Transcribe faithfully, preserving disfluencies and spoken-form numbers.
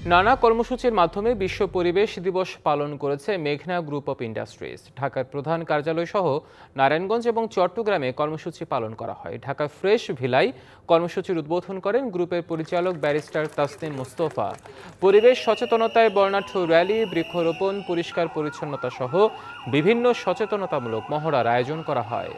নানা কর্মসূচির মাধ্যমে বিশ্ব পরিবেশ দিবস পালন করেছে মেঘনা গ্রুপ অফ ইন্ডাস্ট্রিজ। ঢাকার প্রধান কার্যালয় সহ নারায়ণগঞ্জ এবং চট্টগ্রামে কর্মসূচি পালন করা হয়। ঢাকা ফ্রেশ ভিলায় কর্মসূচির উদ্বোধন করেন গ্রুপের পরিচালক ব্যারিস্টার তাসনিম মুস্তফা। পরিবেশ সচেতনতায় বর্ণাঢ্য র্যালি, বৃক্ষরোপণ, পরিষ্কার পরিচ্ছন্নতা সহ বিভিন্ন সচেতনতামূলক মহড়ার আয়োজন করা হয়।